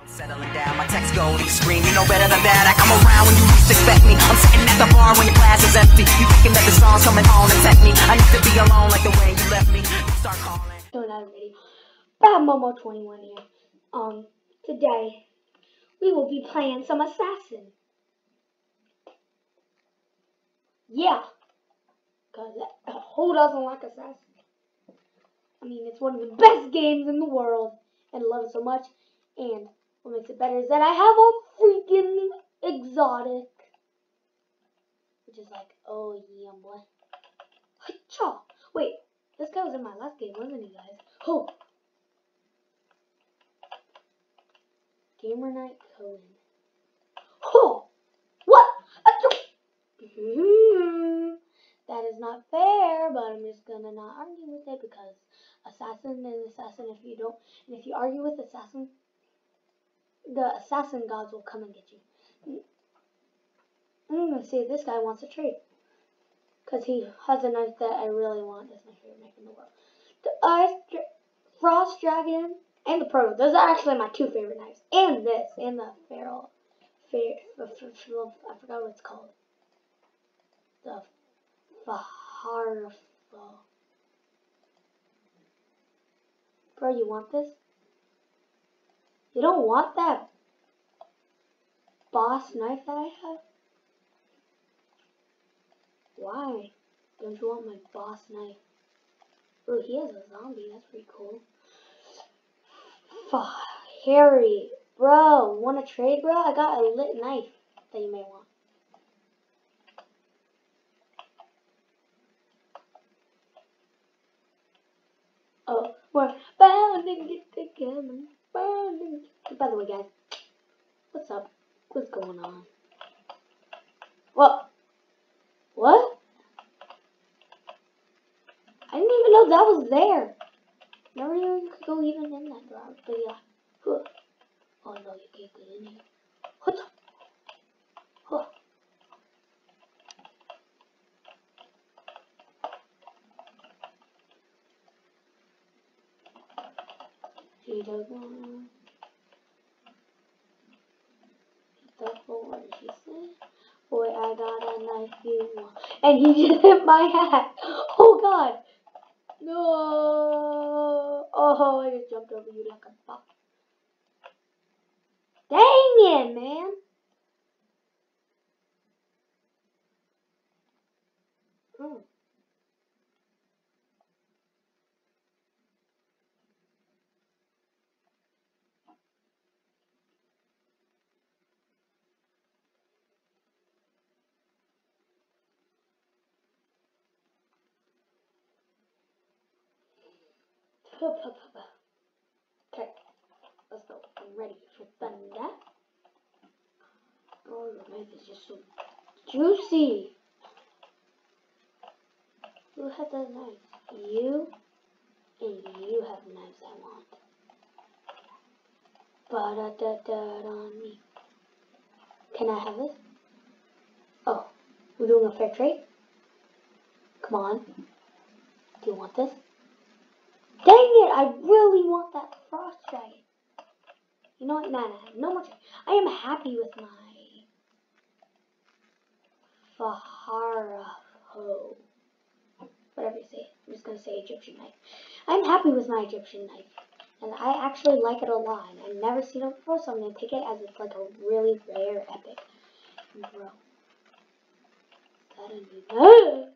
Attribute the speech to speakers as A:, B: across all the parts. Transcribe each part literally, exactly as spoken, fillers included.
A: Settling down, my text go and you scream, you know better than that. I come around when you least expect me. I'm sitting at the bar when your glass is empty. You thinking that the song's coming on and tempt me. I need to be alone like the way you left me. You start calling.
B: Doing another video. Bad Momo twenty-one here. Um, today we will be playing some Assassin. Yeah, cause who doesn't like Assassin? I mean, it's one of the best games in the world, and I love it so much. And what makes it better is that I have a freaking exotic, which is like, oh yeah, boy. Cha. Wait, this guy was in my last game, wasn't he, guys? Oh. Gamer Night Cohen. Oh, what? That is not fair, but I'm just gonna not argue with it because Assassin is Assassin. If you don't, and if you argue with Assassin, the Assassin gods will come and get you. I'm gonna see if this guy wants to trade because he has a knife that I really want. That's my favorite knife in the world. The Ice Dra Frost Dragon and the Proto. Those are actually my two favorite knives. And this, and the Feral. I forgot what it's called. The Faharfo. Bro, you want this? You don't want that boss knife that I have? Why don't you want my boss knife? Oh, he has a zombie. That's pretty cool. Fuck, Harry. Bro, want to trade, bro? I got a lit knife that you may want. Oh, we're bounding it together. Bounding. By the way, guys, what's up? What's going on? What? What? I didn't even know that was there. Never knew you could go even in that route. But yeah. Huh. Oh no, you can't get in here. What the? Huh. She doesn't want. What did she say? Boy, I got a knife you want. And he just hit my hat. Oh god. No. Oh, I just jumped over you like a buck. Dang it, man. Mm. Okay, let's go. I'm ready for thunder. Oh, your knife is just so juicy. Who has that knife? You, and you have the knives I want. Ba-da-da-da on me. Can I have this? Oh, we're doing a fair trade? Come on. Do you want this? Dang it, I really want that Frost Dragon. You know what? Nah, nah, no more trade. I am happy with my Faharfo. Whatever you say. I'm just going to say Egyptian knife. I'm happy with my Egyptian knife. And I actually like it a lot. And I've never seen it before, so I'm going to take it as it's like a really rare epic. And bro. That a new knife?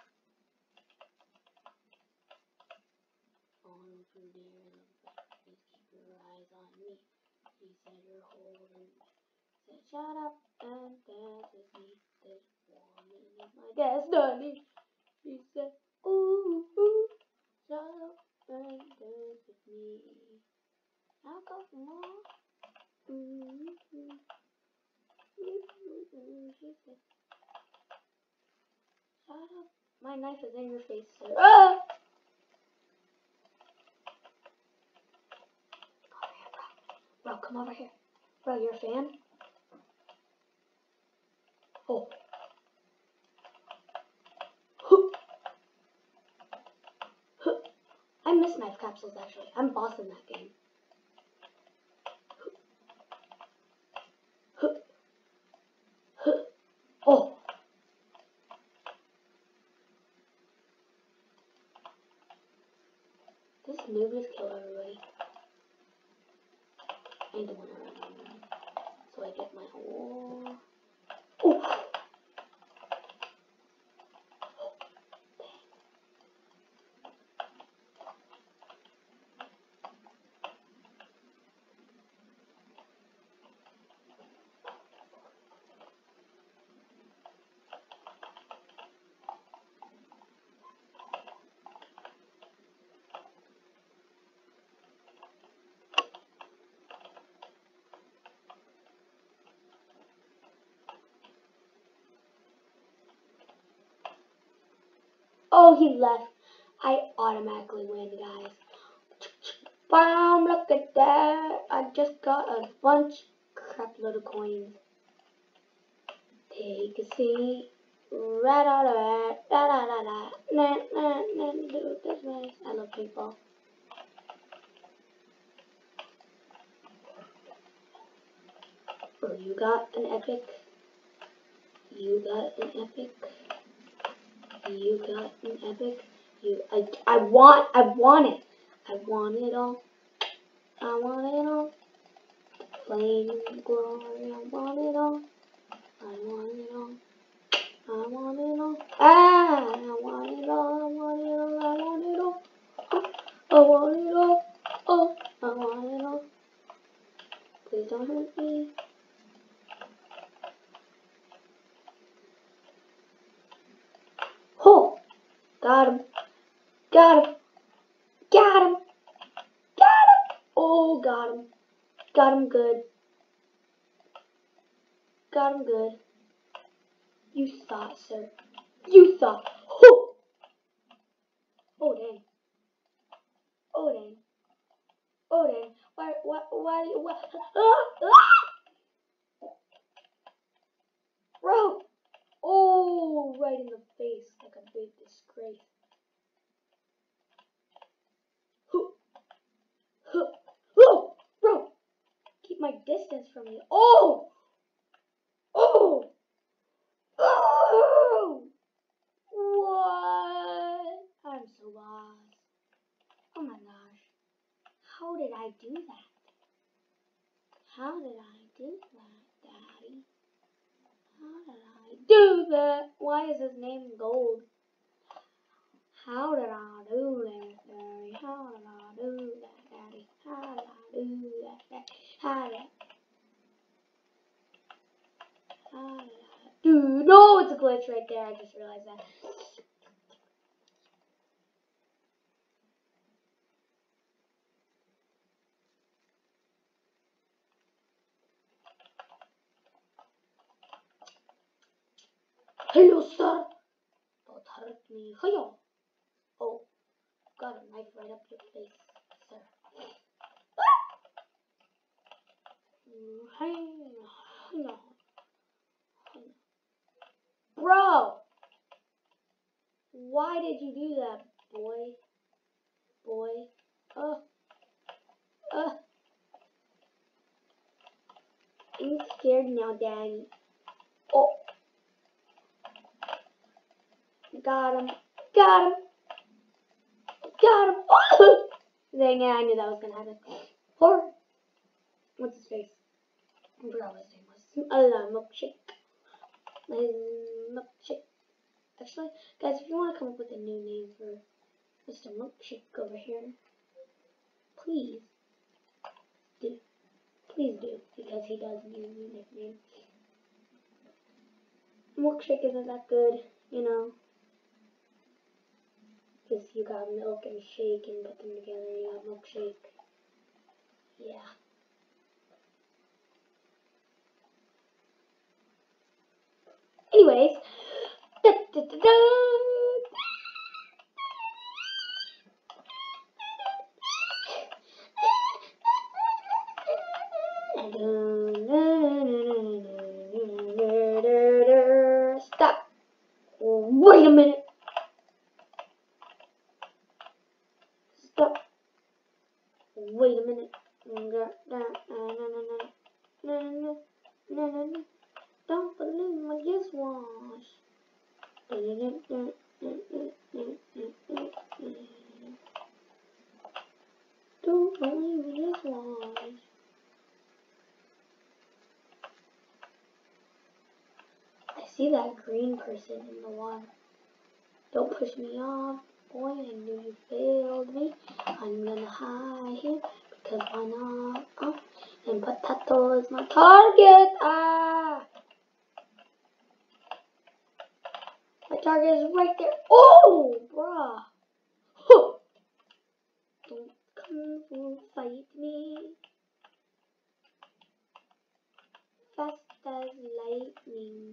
B: Keep your eyes on me. He said you're holding me. Said shut up and dance with me. This woman is my destiny. He said, ooh, ooh, shut up and dance with me. Now go more. Ooh, ooh, ooh, ooh, ooh. She said, shut up. My knife is in your face, sir. Ah! Bro, come over here. Bro, you're a fan? Oh. Huh. Huh. I miss knife capsules, actually. I'm boss in that game. I need to win around. So I get my whole. Oh! Oh, he left. I automatically win, guys. Bam, look at that. I just got a bunch, crap load of coins. Take a seat. Right out of that. Da da da da. Nah, nah, nah, do it this way. I love paintball. Oh, you got an epic. You got an epic. You got an epic. You, I, I want, I want it. I want it all. I want it all. Flame and glory. I want it all. I want it all. I want it all. Ah, I want it all. I want it all. I want it all. Oh, I want it all. Oh, I want it all. Please don't hurt me. Oh, got him. Got him. Got him. Got him. Oh, got him. Got him good. Got him good. You thought, sir. You thought. Oh, oh dang. Oh dang. Oh dang. Why, why, why, why? Ah, ah! Bro. Oh, right in the face like a big disgrace. Huh. Huh. Oh, bro. Keep my distance from you. Oh. Oh. Oh. What? I'm so lost. Oh my gosh. How did I do that? How did I do that, Daddy? How did I do that? Why is his name Gold? How did I do that, Daddy? How did I do that, Daddy? How did I do that, Daddy? How did I? How did I do? No, it's a glitch right there. I just realized that. Hello, sir. Don't hurt me. Hiya. Oh, got a knife right up your face, sir. Hiya. Bro, why did you do that, boy? Boy. Uh. Uh. I'm scared now, Daddy. Oh. Got him. Got him. Got him. Oh! Dang it, I knew that was gonna happen. Poor. What's his face? I forgot what his name was. Uh, milkshake. His milkshake. Actually, guys, if you want to come up with a new name for Mister Milkshake over here, please do. Please do, because he does need a new nickname. Milkshake isn't that good, you know. Because you got milk and shake and put them together, you got milkshake. Yeah. Anyways, da, da, da, da. Stop. Wait a minute. Stop. Wait a minute. Don't believe my dishwash. Don't believe my dishwash. see that green person in the water. Don't push me off, boy, I knew you failed me. I'm gonna hide here, because why not? Uh, and potato is my target. Ah! My target is right there. Oh, bruh. Huh. Don't come and fight me. Fast as lightning.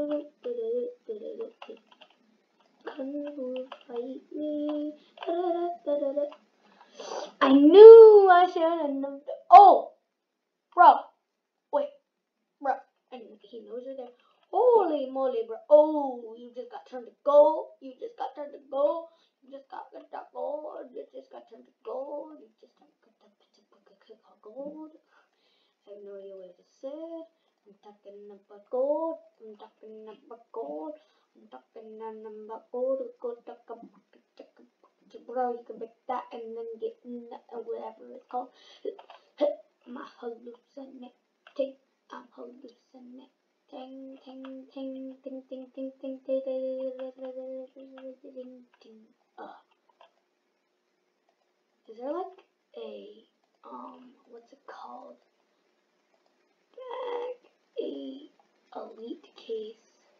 B: Come and fight me. I knew I should have known. Oh, bro. Wait, bro. And he knows you're there. Holy moly, bro. Oh, you just got turned to gold. You just got turned to gold. You just got turned to gold. You just got turned to gold. You just got turned to gold. I have no idea what I just said. I'm talking about gold. I'm talking about gold. I'm talking about gold. Gold, bro, you can make that and then get whatever it's called. My hallucinating. I'm hallucinating. Ting, ting, ting, ting, ting, ting, ting, ting, ting, ting. Uh, is there like a um, what's it called? Back a elite case.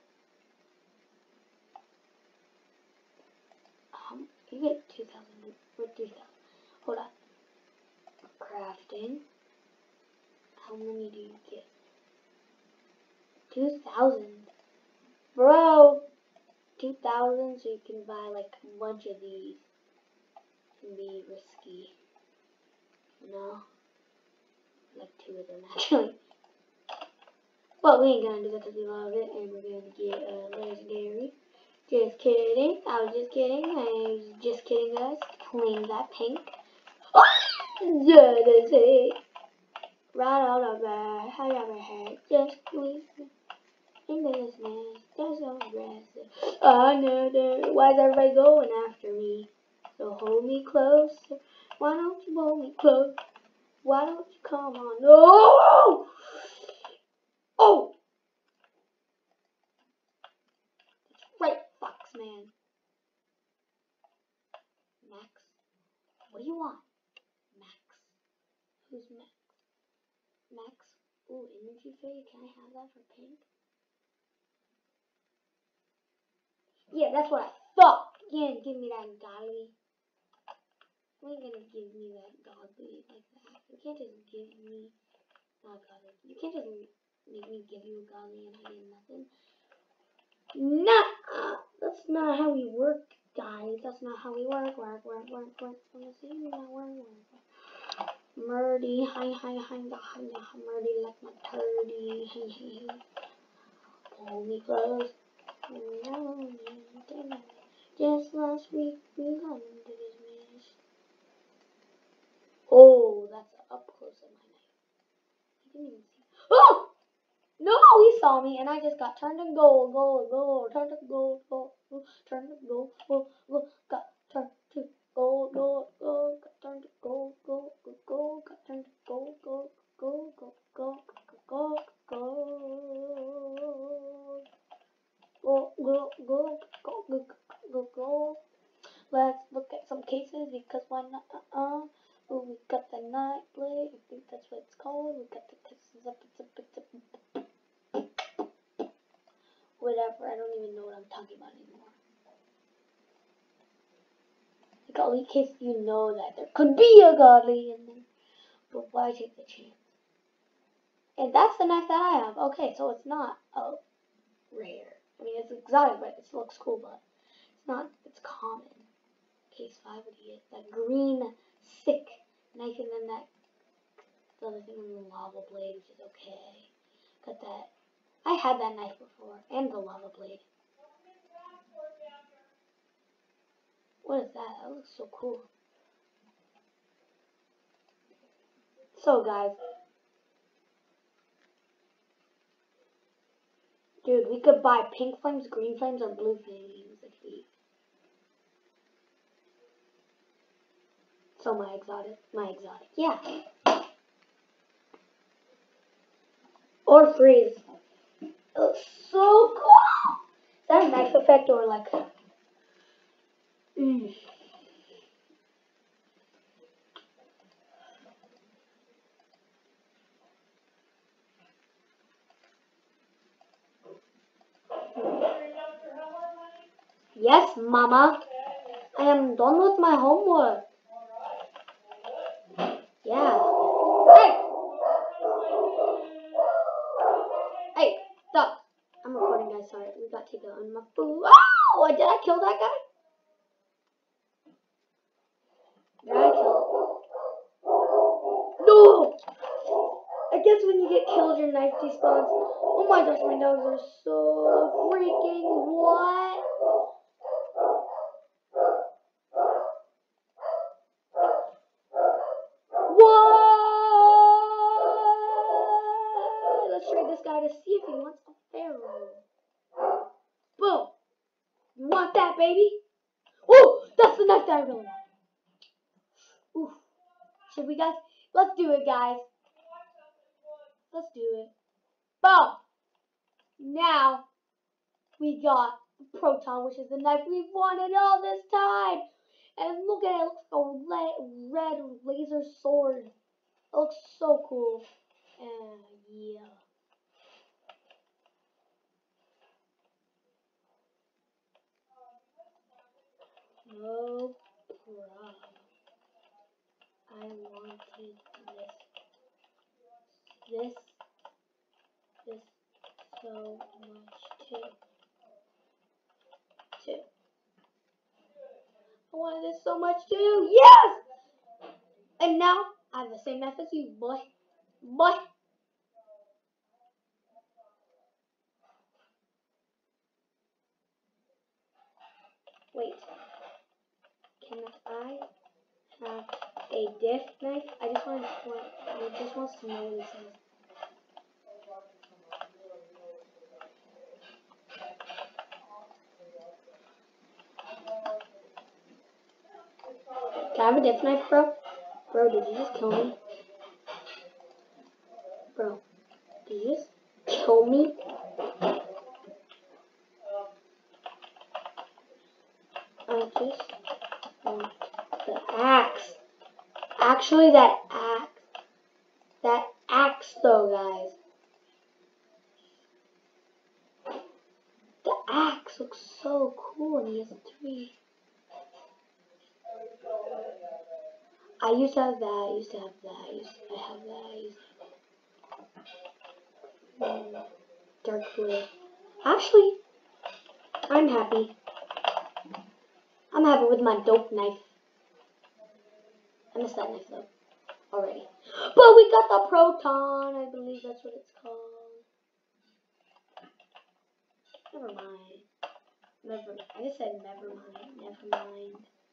B: Um, you get two thousand or three thousand. Hold on. Crafting. How many do you get? Two thousand, bro. Two thousand, so you can buy like a bunch of these. Can be risky, you know. Like two of them actually. But we ain't gonna do that because we love it, and we're gonna get a uh, legendary. Just kidding. I was just kidding. I was just kidding, guys. Claim that pink. Yeah, that's it. Right out of there. I have a head. Just please. In this mess, there's no rest. I know that. Why is everybody going after me? So hold me close. Why don't you hold me close? Why don't you come on? No! Oh! That's right, Fox Man. Max? What do you want? Max. Who's Max? Max? Ooh, energy fade. Can I have that for pink? Yeah, that's what I thought. You ain't give me that godly. You ain't gonna give me that godly like that. You can't just give me not godly. You can't just make me give you a godly and I get nothing. Nah, uh, that's not how we work, guys. That's not how we work. Work, work, work, work. I'm gonna see you now. Work, work. Murdy, hi, hi, hi, hi, hi, Murdy like my turdy. Hey, hey, hey. Hold me close. Just last week we got into this mess. Oh, that's up close of my knife. I didn't even see. Oh! No, he saw me and I just got turned to gold, gold, gold, turned to gold, gold, gold, turned to gold, gold, gold, got turned to gold, gold, gold, got turned to gold, gold, gold, gold, got turned to gold, gold, gold, gold, gold, gold, gold. Go, go, go, go, go, go, go. Let's look at some cases because why not? Uh uh. Oh, we got the night blade. I think that's what it's called. We got the cases up, it's up, it's up. Whatever. I don't even know what I'm talking about anymore. The godly case, you know that there could be a godly in there, but why take the chance? And that's the knife that I have. Okay, so it's not a rare. I mean, it's exotic, but it looks cool, but it's not, it's common. Case five, what do you get? That green, sick knife, and then that the other thing in the lava blade, which is okay. Got that. I had that knife before, and the lava blade. What is that? That looks so cool. So, guys. Dude, we could buy pink flames, green flames, or blue flames if we... So my exotic, my exotic, yeah. Or freeze. It looks so cool. that a knife effect or like? Mm. Yes, Mama. I am done with my homework. Yeah. Hey! Hey, stop. I'm recording, guys. Sorry. We got taken on my food. Oh! Did I kill that guy? Did I kill him? No! I guess when you get killed, your knife despawns. Oh my gosh, my dogs are so freaking what? What? Let's try this guy to see if he wants a pharaoh. Boom. You want that, baby? Oh, that's the knife that I really want. Oof. Should we, guys? Let's do it, guys. Let's do it. Boom. Now, we got the proton, which is the knife we've wanted all this time. And look at it, it looks like a red laser sword. It looks so cool. And yeah. No problem. I wanted this. This. This so much too. Too. I wanted this so much too. Yes! And now, I have the same knife as you, boy. Boy. Wait. Can I have a diff knife? I just want to, I just wants to know what it says. Can I have a diff knife, bro? Bro, did you just kill me? Bro, did you just kill me? I just want the axe. Actually, that axe. That axe, though, guys. The axe looks so cool, and he has three. I used to have that. I used to have that. I used to I have that. I used to have mm, dark blue. Actually, I'm happy. I'm happy with my dope knife. I missed that knife though already. But we got the proton. I believe that's what it's called. Never mind. Never. I just said never mind. Never mind.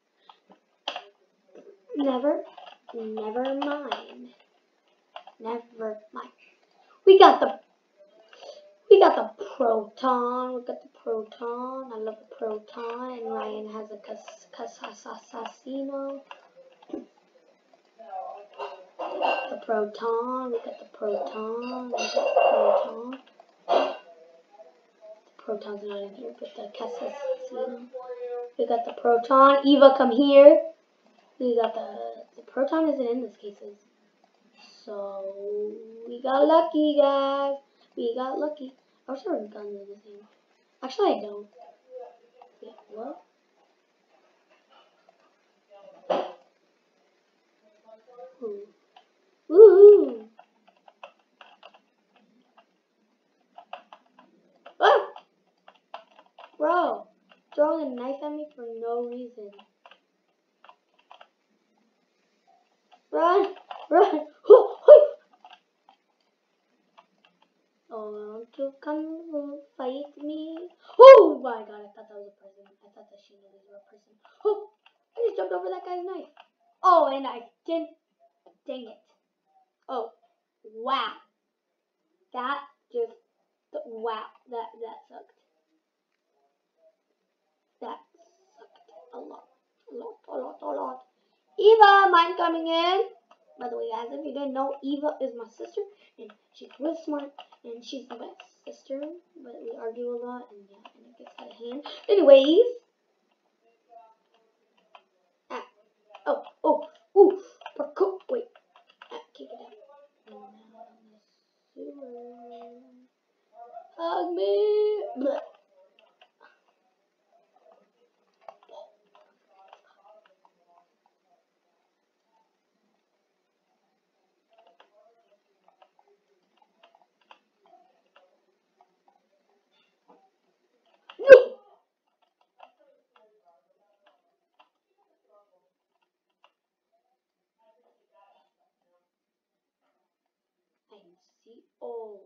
B: Never. Never mind. Never mind. We got the. We got the proton. We got the proton. I love the proton. And Ryan has a cas casasasino. The proton. We got the proton. We got the proton. The proton's not in here, but the casasino. We got the proton. Eva, come here. We got the the proton isn't in this cases. So we got lucky, guys. We got lucky. I wish there were guns in this game. Actually, I don't. Yeah, what? Ooh. Woohoo! Ah! Bro, throwing a knife at me for no reason. Run! Run! Oh, to come fight me. Oh my god, I thought that was a person. I thought that she knew this was a person. Oh, I just jumped over that guy's knife. Oh, and I didn't. Dang it. Oh, wow. That just, wow. That, that sucked. That sucked a lot. A lot, a lot, a lot. Eva, mine coming in. By the way, guys, if you didn't know, Eva is my sister, and she's really smart, and she's the best sister, but we argue a lot, and yeah, and it gets out of hand. Anyways. Ah. Oh, oh, ooh. Parkour. Wait. Ah, kick it out. Hug me. Blech. No. I can see. Oh.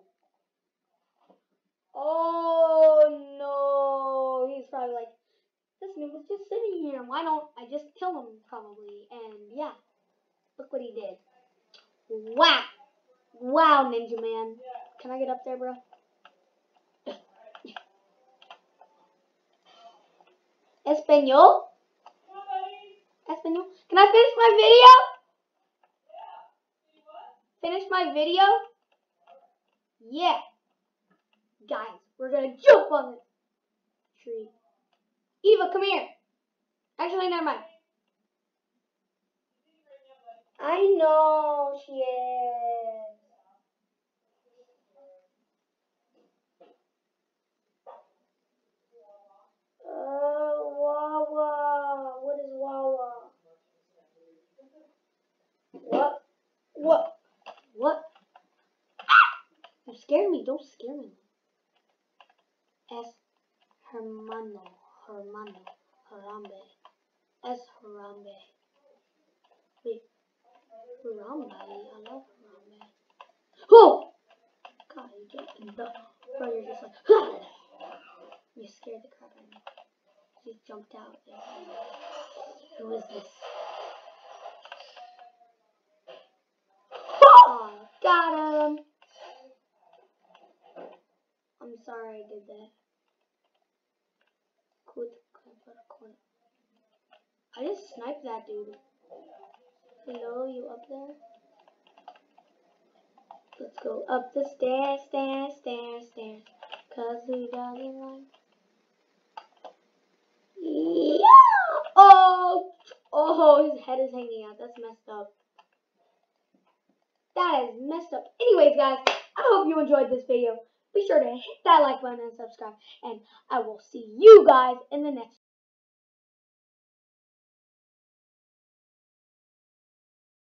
B: Oh no. He's probably like, this noob was just sitting here. Why don't I just kill him, probably? And yeah, look what he did. Wow. Wow, Ninja Man. Can I get up there, bro? Espanol? Espanol? Can I finish my video? Finish my video? Yeah. Guys, we're gonna jump on this tree. Eva, come here. Actually, never mind. I know she is. Uh, Wawa. What is Wawa? What? What? What? You scared me. Don't scare me. Es hermano. Hermano. Harambe. Es Harambe. Wait. Harambe. I love Harambe. Oh! God, you get in the. Bro, you're just like. You scared the crap out of me. You jumped out. Who is this? Oh, got him. I'm sorry I did that. I just sniped that dude. Hello, you up there? Let's go up the stairs, stairs, stairs, stairs. Cause who doesn't like? Yeah! Oh! Oh, his head is hanging out. That's messed up. That is messed up. Anyways, guys, I hope you enjoyed this video. Be sure to hit that like button and subscribe. And I will see you guys in the next